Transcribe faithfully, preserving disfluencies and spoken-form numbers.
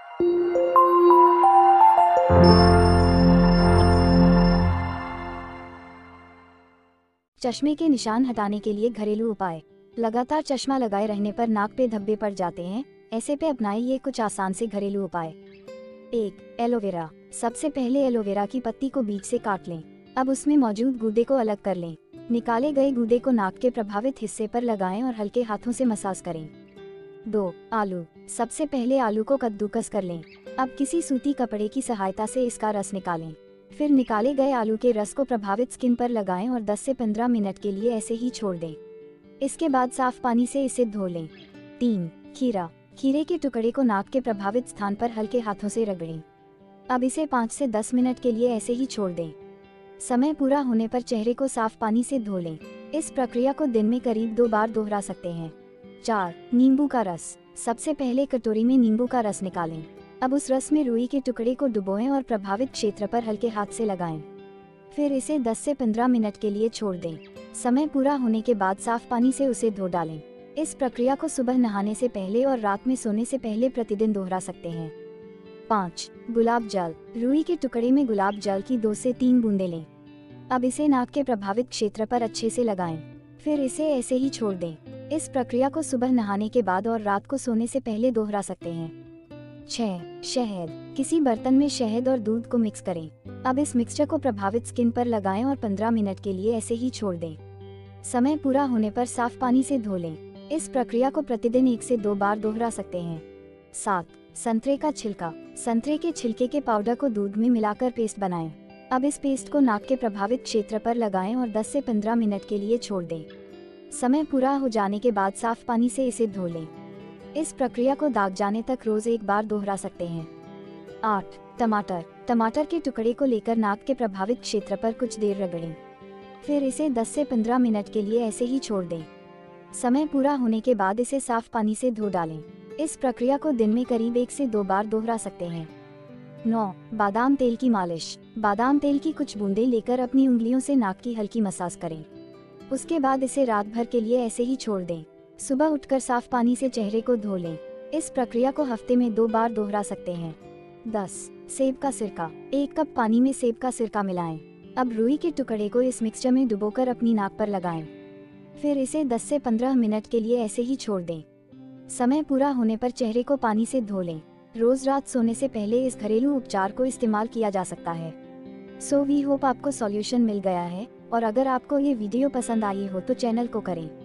चश्मे के निशान हटाने के लिए घरेलू उपाय। लगातार चश्मा लगाए रहने पर नाक पे धब्बे पड़ जाते हैं, ऐसे पे अपनाएं ये कुछ आसान से घरेलू उपाय। एक, एलोवेरा। सबसे पहले एलोवेरा की पत्ती को बीच से काट लें। अब उसमें मौजूद गूदे को अलग कर लें। निकाले गए गूदे को नाक के प्रभावित हिस्से पर लगाएं और हल्के हाथों से मसाज करें। दो, आलू। सबसे पहले आलू को कद्दूकस कर लें। अब किसी सूती कपड़े की सहायता से इसका रस निकालें। फिर निकाले गए आलू के रस को प्रभावित स्किन पर लगाएं और दस से पंद्रह मिनट के लिए ऐसे ही छोड़ दें। इसके बाद साफ पानी से इसे धो लें। तीन, खीरा। खीरे के टुकड़े को नाक के प्रभावित स्थान पर हल्के हाथों से रगड़ें। अब इसे पाँच से दस मिनट के लिए ऐसे ही छोड़ दें। समय पूरा होने पर चेहरे को साफ पानी से धो लें। इस प्रक्रिया को दिन में करीब दो बार दोहरा सकते हैं। चार, नींबू का रस। सबसे पहले कटोरी में नींबू का रस निकालें। अब उस रस में रुई के टुकड़े को डुबोएं और प्रभावित क्षेत्र पर हल्के हाथ से लगाएं। फिर इसे दस से पंद्रह मिनट के लिए छोड़ दें। समय पूरा होने के बाद साफ पानी से उसे धो डालें। इस प्रक्रिया को सुबह नहाने से पहले और रात में सोने से पहले प्रतिदिन दोहरा सकते हैं। पाँच, गुलाब जल। रुई के टुकड़े में गुलाब जल की दो से तीन बूंदें लें। अब इसे नाक के प्रभावित क्षेत्र पर अच्छे से लगाएं। फिर इसे ऐसे ही छोड़ दें। इस प्रक्रिया को सुबह नहाने के बाद और रात को सोने से पहले दोहरा सकते हैं। छह, शहद। किसी बर्तन में शहद और दूध को मिक्स करें। अब इस मिक्सचर को प्रभावित स्किन पर लगाएं और पंद्रह मिनट के लिए ऐसे ही छोड़ दें। समय पूरा होने पर साफ पानी से धो लें। इस प्रक्रिया को प्रतिदिन एक से दो बार दोहरा सकते हैं। सात, संतरे का छिलका। संतरे के छिलके के पाउडर को दूध में मिलाकर पेस्ट बनाएं। अब इस पेस्ट को नाक के प्रभावित क्षेत्र पर लगाएं और दस से पंद्रह मिनट के लिए छोड़ दें। समय पूरा हो जाने के बाद साफ पानी से इसे धो लें। इस प्रक्रिया को दाग जाने तक रोज एक बार दोहरा सकते हैं। आठ, टमाटर। टमाटर के टुकड़े को लेकर नाक के प्रभावित क्षेत्र पर कुछ देर रगड़ें। फिर इसे दस से पंद्रह मिनट के लिए ऐसे ही छोड़ दें। समय पूरा होने के बाद इसे साफ पानी से धो डालें। इस प्रक्रिया को दिन में करीब एक से दो बार दोहरा सकते हैं। नौ, बादाम तेल की मालिश। बादाम तेल की कुछ बूंदें लेकर अपनी उंगलियों से नाक की हल्की मसाज करें। उसके बाद इसे रात भर के लिए ऐसे ही छोड़ दें। सुबह उठकर साफ पानी से चेहरे को धो लें। इस प्रक्रिया को हफ्ते में दो बार दोहरा सकते हैं। दस, सेब का सिरका। एक कप पानी में सेब का सिरका मिलाएं। अब रुई के टुकड़े को इस मिक्सचर में डुबोकर अपनी नाक पर लगाएं। फिर इसे दस से पंद्रह मिनट के लिए ऐसे ही छोड़ दें। समय पूरा होने पर चेहरे को पानी से धो लें। रोज रात सोने से पहले इस घरेलू उपचार को इस्तेमाल किया जा सकता है। सो वी होप आपको सॉल्यूशन मिल गया है, और अगर आपको ये वीडियो पसंद आई हो तो चैनल को करें